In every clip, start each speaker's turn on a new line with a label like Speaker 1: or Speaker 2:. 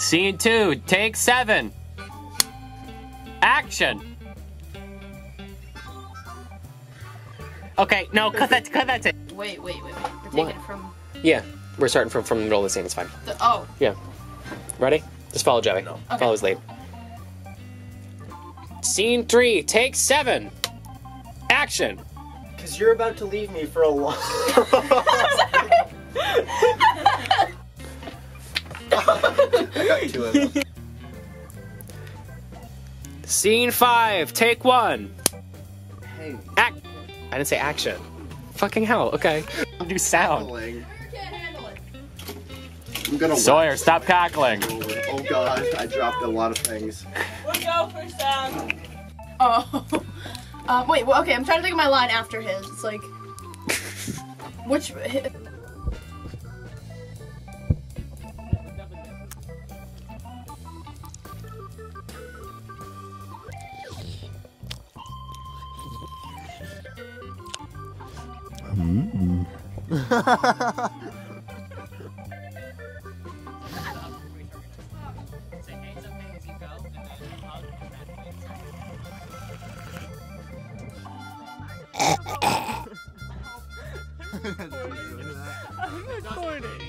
Speaker 1: Scene 2, take 7. Action. Okay, no, cut that tape.
Speaker 2: Wait. We're taking it from...
Speaker 1: Yeah, we're starting from the middle of the scene, it's fine.
Speaker 2: Oh.
Speaker 1: Yeah. Ready? Just follow Joey.
Speaker 3: No.
Speaker 2: Okay.
Speaker 1: Follow his lead. Scene 3, take 7. Action.
Speaker 3: Because you're about to leave me for a long... I got 2 of them.
Speaker 1: Scene 5, take 1.
Speaker 3: Hey.
Speaker 1: I didn't say action. Fucking hell, okay. Do sound.
Speaker 3: Cackling.
Speaker 2: Can't handle it.
Speaker 3: I'm gonna
Speaker 1: Sawyer, stop cackling.
Speaker 3: Oh god, I dropped a lot of things.
Speaker 4: We'll go for sound.
Speaker 2: Oh. Wait, well, okay, I'm trying to think of my line after his. It's like... Which...
Speaker 4: I'm recording.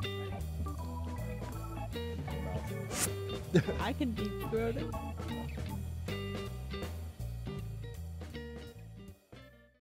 Speaker 4: I can deep throat it.